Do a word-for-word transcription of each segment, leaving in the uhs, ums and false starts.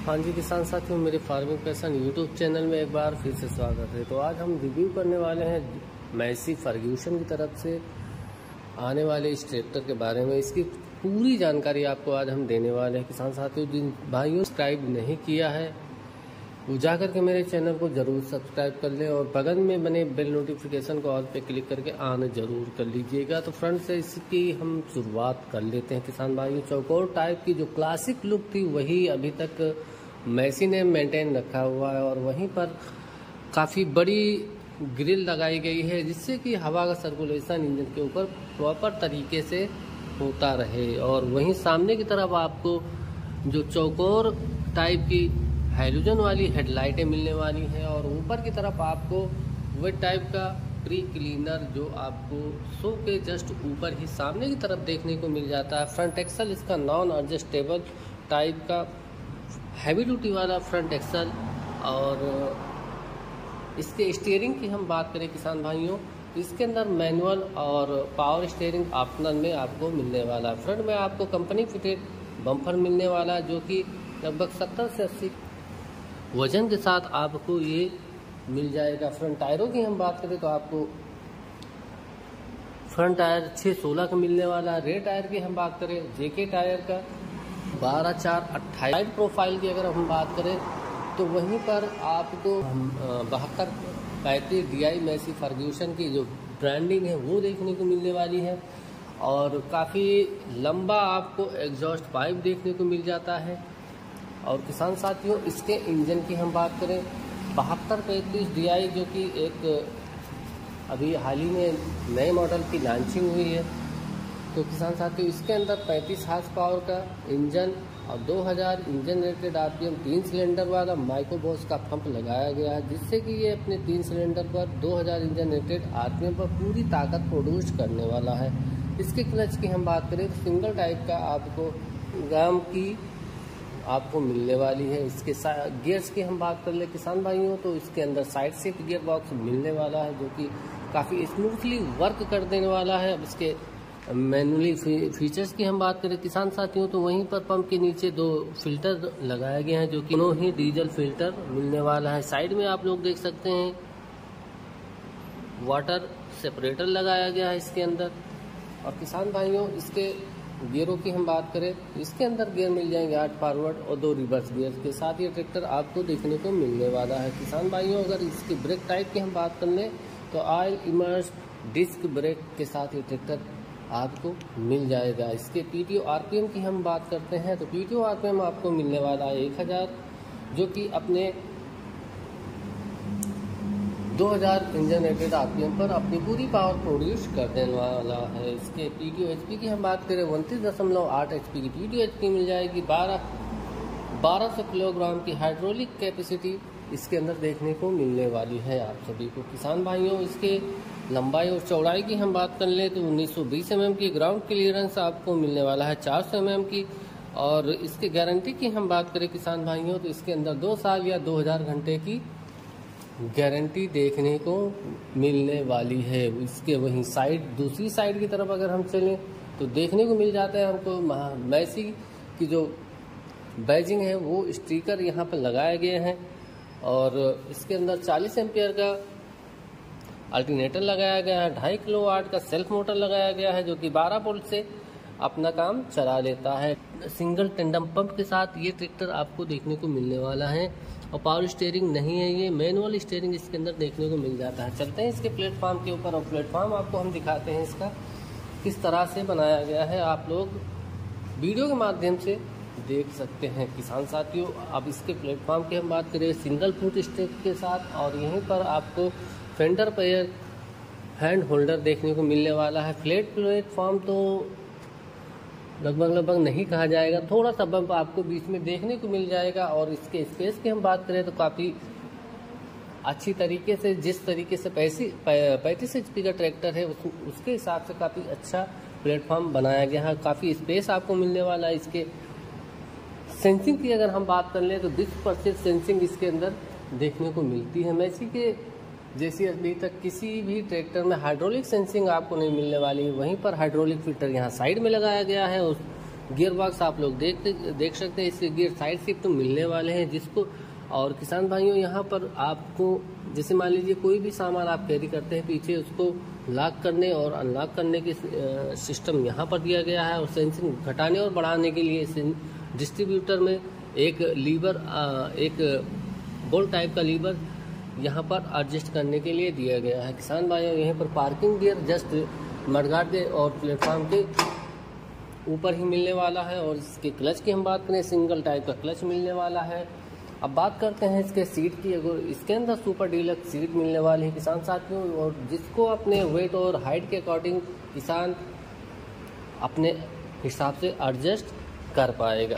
हाँ जी किसान साथियों, मेरे फार्मिंग पैशन यूट्यूब चैनल में एक बार फिर से स्वागत है। तो आज हम रिव्यू करने वाले हैं मैसी फर्ग्यूसन की तरफ से आने वाले इस ट्रैक्टर के बारे में। इसकी पूरी जानकारी आपको आज हम देने वाले हैं। किसान साथियों, जिन भाइयों सब्सक्राइब नहीं किया है वो जा करके मेरे चैनल को ज़रूर सब्सक्राइब कर लें और बगल में बने बेल नोटिफिकेशन को ऑल पे क्लिक करके ऑन ज़रूर कर लीजिएगा। तो फ्रंट से इसकी हम शुरुआत कर लेते हैं किसान भाइयों। चौकोर टाइप की जो क्लासिक लुक थी वही अभी तक मैसी ने मेंटेन रखा हुआ है और वहीं पर काफ़ी बड़ी ग्रिल लगाई गई है जिससे कि हवा का सर्कुलेशन इंजन के ऊपर प्रॉपर तरीके से होता रहे। और वहीं सामने की तरफ आपको जो चौकोर टाइप की हैलोजन वाली हेडलाइटें मिलने वाली हैं और ऊपर की तरफ आपको वह टाइप का प्री क्लीनर जो आपको शो के जस्ट ऊपर ही सामने की तरफ देखने को मिल जाता है। फ्रंट एक्सल इसका नॉन एडजस्टेबल टाइप का हैवी ड्यूटी वाला फ्रंट एक्सल। और इसके स्टीयरिंग की हम बात करें किसान भाइयों, इसके अंदर मैनुअल और पावर स्टीयरिंग ऑप्शनल में आपको मिलने वाला है। फ्रंट में आपको कंपनी फिटेड बम्पर मिलने वाला है जो कि लगभग सत्तर से अस्सी वजन के साथ आपको ये मिल जाएगा। फ्रंट टायरों की हम बात करें तो आपको फ्रंट टायर छः सोलह का मिलने वाला है। रेयर टायर की हम बात करें जेके टायर का बारह चार अट्ठाईस। साइड प्रोफाइल की अगर हम बात करें तो वहीं पर आपको बहत्तर पैंतीस डी आई मैसी फर्ग्यूसन की जो ब्रांडिंग है वो देखने को मिलने वाली है और काफ़ी लंबा आपको एग्जॉस्ट पाइप देखने को मिल जाता है। और किसान साथियों, इसके इंजन की हम बात करें बहत्तर पैंतीस डी आई जो कि एक अभी हाल ही में नए मॉडल की लॉन्चिंग हुई है। तो किसान साथियों, इसके अंदर पैंतीस हार्स पावर का इंजन और दो हज़ार इंजन रेटेड आरपीएम तीन सिलेंडर वाला माइक्रोबॉस का पंप लगाया गया है जिससे कि ये अपने तीन सिलेंडर पर दो हज़ार इंजन रेटेड आरपीएम पर पूरी ताकत प्रोड्यूस करने वाला है। इसके क्लच की हम बात करें तो सिंगल टाइप का आपको ग्राम की आपको मिलने वाली है। इसके गियर्स की हम बात कर ले किसान भाइयों तो इसके अंदर साइड शिफ्ट गियर बॉक्स मिलने वाला है जो कि काफ़ी स्मूथली वर्क कर देने वाला है। अब इसके मैनुअली फीचर्स की हम बात करें किसान साथियों तो वहीं पर पंप के नीचे दो फिल्टर लगाए गए हैं जो कि दोनों ही डीजल फिल्टर मिलने वाला है। साइड में आप लोग देख सकते हैं वाटर सेपरेटर लगाया गया है इसके अंदर। और किसान भाइयों, इसके गियरों की हम बात करें इसके अंदर गियर मिल जाएंगे आठ फॉरवर्ड और दो रिवर्स गियर के साथ ये ट्रैक्टर आपको देखने को मिलने वाला है। किसान भाइयों, अगर इसकी ब्रेक टाइप की हम बात कर लें तो ऑयल इमर्स डिस्क ब्रेक के साथ ये ट्रैक्टर आपको मिल जाएगा। इसके पीटीओ आरपीएम की हम बात करते हैं तो पीटीओ आरपीएम आपको मिलने वाला है एक हज़ार जो कि अपने दो हज़ार इंजन रेटेड आरपीएम पर अपनी पूरी पावर प्रोड्यूस कर देने वाला है। इसके पीटीओ एचपी की हम बात करें उनतीस दशमलव आठ एचपी की पीटीओ एचपी मिल जाएगी। बारह बारह सौ किलोग्राम की हाइड्रोलिक कैपेसिटी इसके अंदर देखने को मिलने वाली है आप सभी को। किसान भाइयों, इसके लंबाई और चौड़ाई की हम बात कर लें तो उन्नीस सौ बीस एम एम की ग्राउंड क्लियरेंस आपको मिलने वाला है चार सौ एम एम की। और इसकी गारंटी की हम बात करें किसान भाइयों तो इसके अंदर दो साल या दो हज़ार घंटे की गारंटी देखने को मिलने वाली है। इसके वहीं साइड दूसरी साइड की तरफ अगर हम चलें तो देखने को मिल जाता है हमको मैसी की जो बैजिंग है वो स्टिकर यहाँ पर लगाए गए हैं और इसके अंदर चालीस एम्पियर का अल्टरनेटर लगाया गया है। ढाई किलो वाट का सेल्फ मोटर लगाया गया है जो कि बारह वोल्ट से अपना काम चला लेता है। सिंगल टेंडम पंप के साथ ये ट्रैक्टर आपको देखने को मिलने वाला है और पावर स्टीयरिंग नहीं है, ये मैनुअल स्टीयरिंग इसके अंदर देखने को मिल जाता है। चलते हैं इसके प्लेटफॉर्म के ऊपर और प्लेटफॉर्म आपको हम दिखाते हैं इसका किस तरह से बनाया गया है। आप लोग वीडियो के माध्यम से देख सकते हैं किसान साथियों। अब इसके प्लेटफॉर्म की हम बात करें सिंगल फुट स्टेप के साथ और यहीं पर आपको फेंडर पेयर हैंड होल्डर देखने को मिलने वाला है। फ्लैट प्लेटफॉर्म तो लगभग लगभग नहीं कहा जाएगा, थोड़ा सा बम्प आपको बीच में देखने को मिल जाएगा। और इसके स्पेस की हम बात करें तो काफ़ी अच्छी तरीके से जिस तरीके से पैंतीस एच पी का ट्रैक्टर है उस, उसके हिसाब से काफ़ी अच्छा प्लेटफॉर्म बनाया गया है। काफ़ी स्पेस आपको मिलने वाला है। इसके सेंसिंग की अगर हम बात कर लें तो बीस परसेंट सेंसिंग इसके अंदर देखने को मिलती है। मैसी के जैसी अभी तक किसी भी ट्रैक्टर में हाइड्रोलिक सेंसिंग आपको नहीं मिलने वाली है। वहीं पर हाइड्रोलिक फिल्टर यहाँ साइड में लगाया गया है। उस गियर बॉक्स आप लोग देख देख सकते हैं, इसके गियर साइड शिफ्ट मिलने वाले हैं जिसको। और किसान भाइयों यहाँ पर आपको जैसे मान लीजिए कोई भी सामान आप कैरी करते हैं पीछे, उसको लॉक करने और अनलॉक करने की सिस्टम यहाँ पर दिया गया है। और सेंसिंग घटाने और बढ़ाने के लिए डिस्ट्रीब्यूटर में एक लीवर, एक बोल्ट टाइप का लीवर यहाँ पर एडजस्ट करने के लिए दिया गया है। किसान भाइयों यहाँ पर पार्किंग गियर जस्ट मडगार्ड के और प्लेटफॉर्म के ऊपर ही मिलने वाला है। और इसके क्लच की हम बात करें, सिंगल टाइप का क्लच मिलने वाला है। अब बात करते हैं इसके सीट की। अगर इसके अंदर सुपर डीलक्स सीट मिलने वाली है किसान साथियों, और जिसको अपने वेट और हाइट के अकॉर्डिंग किसान अपने हिसाब से एडजस्ट कर पाएगा।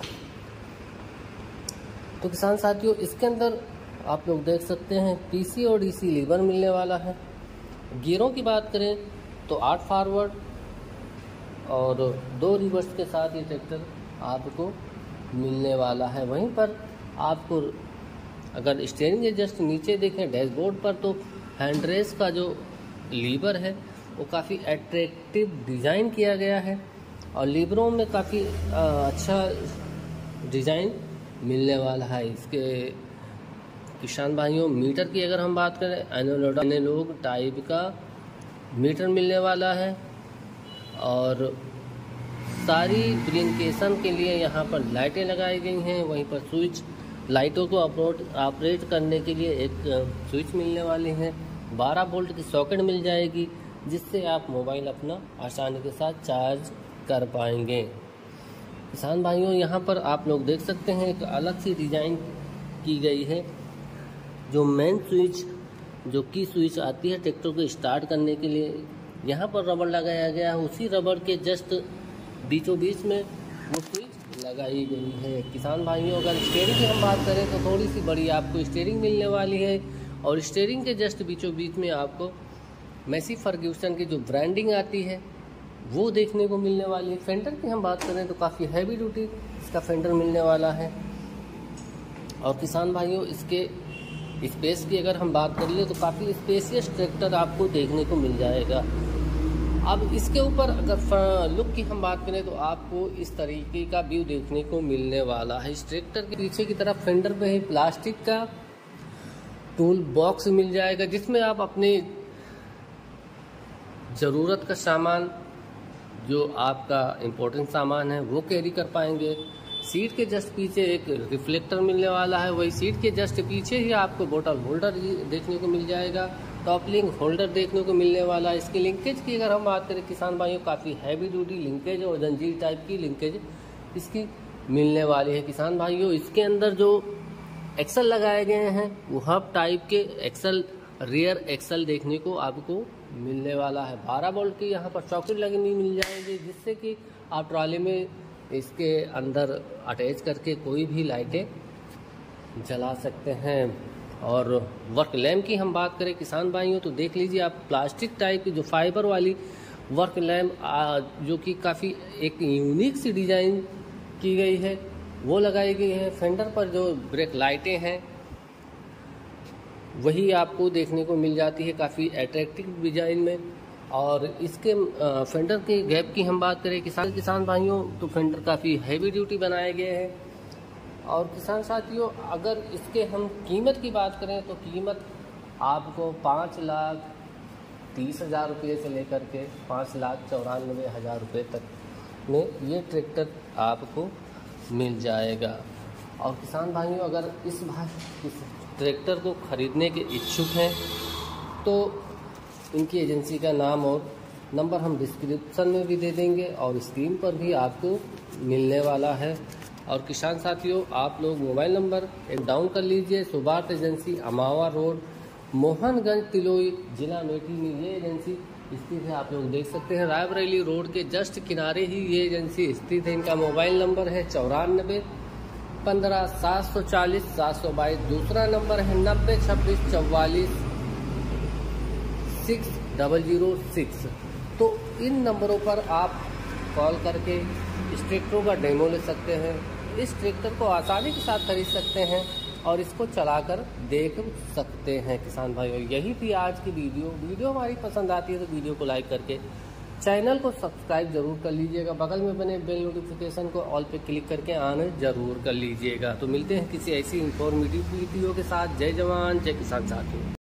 तो किसान साथियों इसके अंदर आप लोग देख सकते हैं पीसी और डीसी लीवर मिलने वाला है। गियरों की बात करें तो आठ फॉरवर्ड और दो रिवर्स के साथ ये ट्रैक्टर आपको मिलने वाला है। वहीं पर आपको अगर स्टीयरिंग के जस्ट नीचे देखें डैशबोर्ड पर, तो हैंड रेस्ट का जो लीवर है वो काफ़ी अट्रैक्टिव डिज़ाइन किया गया है और लीवरों में काफ़ी अच्छा डिज़ाइन मिलने वाला है। इसके किसान भाइयों मीटर की अगर हम बात करें, एनालॉग टाइप का मीटर मिलने वाला है। और सारी ब्लिंकेशन के लिए यहाँ पर लाइटें लगाई गई हैं। वहीं पर स्विच, लाइटों को ऑपरेट करने के लिए एक स्विच मिलने वाले हैं। बारह वोल्ट की सॉकेट मिल जाएगी जिससे आप मोबाइल अपना आसानी के साथ चार्ज कर पाएंगे। किसान भाइयों यहाँ पर आप लोग देख सकते हैं एक अलग सी डिज़ाइन की गई है। जो मेन स्विच, जो की स्विच आती है ट्रैक्टर को स्टार्ट करने के लिए, यहाँ पर रबड़ लगाया गया है। उसी रबड़ के जस्ट बीचों बीच में वो स्विच लगाई गई है। किसान भाइयों अगर स्टीयरिंग की हम बात करें तो थोड़ी सी बड़ी आपको स्टीयरिंग मिलने वाली है। और स्टीयरिंग के जस्ट बीचों बीच में आपको मैसी फर्ग्यूसन की जो ब्रांडिंग आती है वो देखने को मिलने वाली है। फेंडर की हम बात करें तो काफ़ी हैवी ड्यूटी इसका फेंडर मिलने वाला है। और किसान भाइयों इसके स्पेस की अगर हम बात कर ले तो काफ़ी स्पेसियस ट्रैक्टर आपको देखने को मिल जाएगा। अब इसके ऊपर अगर लुक की हम बात करें तो आपको इस तरीके का व्यू देखने को मिलने वाला है। इस ट्रैक्टर के पीछे की तरफ फेंडर पे ही प्लास्टिक का टूल बॉक्स मिल जाएगा जिसमें आप अपने ज़रूरत का सामान, जो आपका इम्पोर्टेंट सामान है वो कैरी कर पाएंगे। सीट के जस्ट पीछे एक रिफ्लेक्टर मिलने वाला है। वही सीट के जस्ट पीछे ही आपको बोतल होल्डर देखने को मिल जाएगा, टॉप लिंक होल्डर देखने को मिलने वाला है। इसकी लिंकेज की अगर हम बात करें किसान भाइयों, काफ़ी हैवी ड्यूटी लिंकेज और जंजीर टाइप की लिंकेज इसकी मिलने वाली है। किसान भाइयों इसके अंदर जो एक्सल लगाए गए हैं वो हब टाइप के एक्सल, रियर एक्सल देखने को आपको मिलने वाला है। बारह वोल्ट की यहाँ पर सॉकेट लगी हुई मिल जाएगी जिससे कि आप ट्रॉली में इसके अंदर अटैच करके कोई भी लाइटें जला सकते हैं। और वर्क लैम्प की हम बात करें किसान भाइयों तो देख लीजिए आप प्लास्टिक टाइप की जो फाइबर वाली वर्क लैम्प जो कि काफ़ी एक यूनिक सी डिज़ाइन की गई है वो लगाई गई है। फेंडर पर जो ब्रेक लाइटें हैं वही आपको देखने को मिल जाती है काफ़ी अट्रैक्टिव डिज़ाइन में। और इसके फेंडर के गैप की हम बात करें किसान किसान भाइयों तो फेंडर काफ़ी हैवी ड्यूटी बनाए गए हैं। और किसान साथियों अगर इसके हम कीमत की बात करें तो कीमत आपको पाँच लाख तीस हज़ार रुपये से लेकर के पाँच लाख चौरानवे हज़ार रुपये तक में ये ट्रैक्टर आपको मिल जाएगा। और किसान भाइयों अगर इस भाई इस ट्रैक्टर को ख़रीदने के इच्छुक हैं तो इनकी एजेंसी का नाम और नंबर हम डिस्क्रिप्शन में भी दे देंगे और स्क्रीन पर भी आपको मिलने वाला है। और किसान साथियों आप लोग मोबाइल नंबर एक डाउन कर लीजिए। सुभाष एजेंसी, अमावा रोड, मोहनगंज, तिलोई, जिला अमेठी में ये एजेंसी स्थित है। आप लोग देख सकते हैं रायबरेली रोड के जस्ट किनारे ही ये एजेंसी स्थित है। इनका मोबाइल नंबर है चौरानबे पंद्रह सात सौ चालीस सात सौ बाईस। दूसरा नंबर है नब्बे छब्बीस चौवालीस सिक्स डबल जीरो सिक्स। तो इन नंबरों पर आप कॉल करके इस ट्रैक्टर का डेमो ले सकते हैं। इस ट्रैक्टर को आसानी के साथ खरीद सकते हैं और इसको चलाकर देख सकते हैं। किसान भाइयों यही थी आज की वीडियो। वीडियो हमारी पसंद आती है तो वीडियो को लाइक करके चैनल को सब्सक्राइब जरूर कर लीजिएगा, बगल में बने बेल नोटिफिकेशन को ऑल पे क्लिक करके आन जरूर कर लीजिएगा। तो मिलते हैं किसी ऐसी इंफॉर्मेटिव वीडियो के साथ। जय जवान जय किसान साथियों।